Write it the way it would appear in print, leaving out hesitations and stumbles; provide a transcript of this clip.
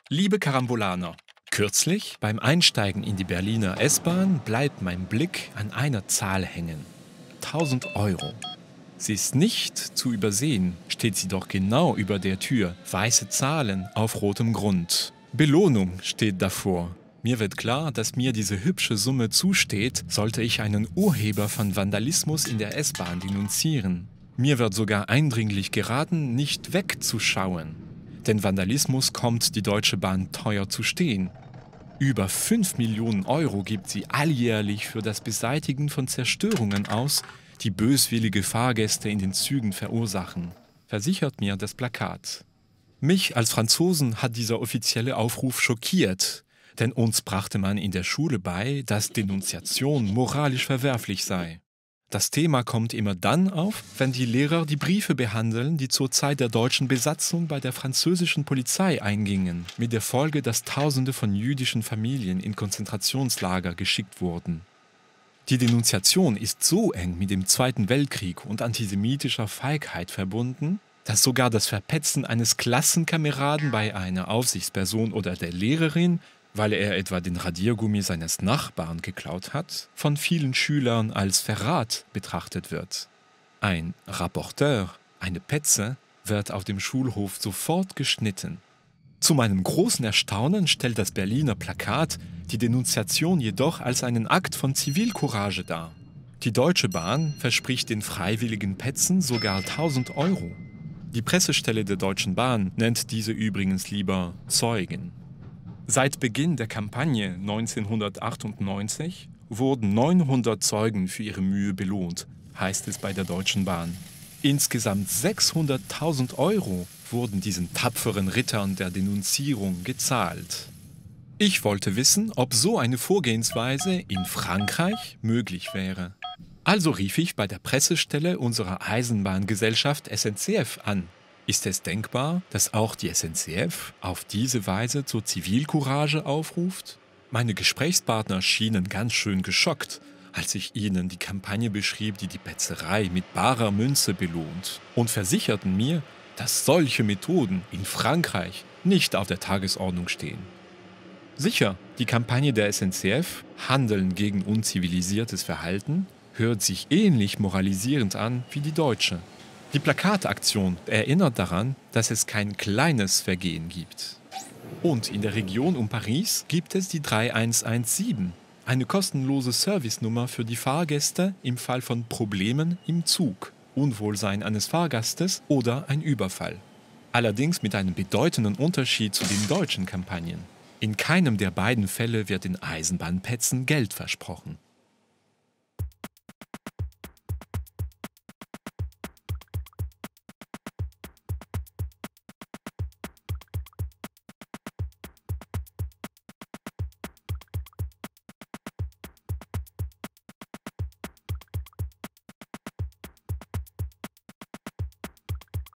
Liebe Karambolaner, kürzlich beim Einsteigen in die Berliner S-Bahn bleibt mein Blick an einer Zahl hängen. 1.000 Euro. Sie ist nicht zu übersehen, steht sie doch genau über der Tür. Weiße Zahlen auf rotem Grund. Belohnung steht davor. Mir wird klar, dass mir diese hübsche Summe zusteht, sollte ich einen Urheber von Vandalismus in der S-Bahn denunzieren. Mir wird sogar eindringlich geraten, nicht wegzuschauen. Denn Vandalismus kommt die Deutsche Bahn teuer zu stehen. Über 5 Millionen Euro gibt sie alljährlich für das Beseitigen von Zerstörungen aus, die böswillige Fahrgäste in den Zügen verursachen, versichert mir das Plakat. Mich als Franzosen hat dieser offizielle Aufruf schockiert, denn uns brachte man in der Schule bei, dass Denunziation moralisch verwerflich sei. Das Thema kommt immer dann auf, wenn die Lehrer die Briefe behandeln, die zur Zeit der deutschen Besatzung bei der französischen Polizei eingingen, mit der Folge, dass Tausende von jüdischen Familien in Konzentrationslager geschickt wurden. Die Denunziation ist so eng mit dem Zweiten Weltkrieg und antisemitischer Feigheit verbunden, dass sogar das Verpetzen eines Klassenkameraden bei einer Aufsichtsperson oder der Lehrerin, weil er etwa den Radiergummi seines Nachbarn geklaut hat, von vielen Schülern als Verrat betrachtet wird. Ein Rapporteur, eine Petze, wird auf dem Schulhof sofort geschnitten. Zu meinem großen Erstaunen stellt das Berliner Plakat die Denunziation jedoch als einen Akt von Zivilcourage dar. Die Deutsche Bahn verspricht den freiwilligen Petzen sogar 1.000 Euro. Die Pressestelle der Deutschen Bahn nennt diese übrigens lieber Zeugen. Seit Beginn der Kampagne 1998 wurden 900 Zeugen für ihre Mühe belohnt, heißt es bei der Deutschen Bahn. Insgesamt 600.000 Euro wurden diesen tapferen Rittern der Denunzierung gezahlt. Ich wollte wissen, ob so eine Vorgehensweise in Frankreich möglich wäre. Also rief ich bei der Pressestelle unserer Eisenbahngesellschaft SNCF an. Ist es denkbar, dass auch die SNCF auf diese Weise zur Zivilcourage aufruft? Meine Gesprächspartner schienen ganz schön geschockt, als ich ihnen die Kampagne beschrieb, die die Petzerei mit barer Münze belohnt, und versicherten mir, dass solche Methoden in Frankreich nicht auf der Tagesordnung stehen. Sicher, die Kampagne der SNCF, Handeln gegen unzivilisiertes Verhalten, hört sich ähnlich moralisierend an wie die deutsche. Die Plakataktion erinnert daran, dass es kein kleines Vergehen gibt. Und in der Region um Paris gibt es die 3117, eine kostenlose Servicenummer für die Fahrgäste im Fall von Problemen im Zug, Unwohlsein eines Fahrgastes oder ein Überfall. Allerdings mit einem bedeutenden Unterschied zu den deutschen Kampagnen. In keinem der beiden Fälle wird den Eisenbahnpetzen Geld versprochen.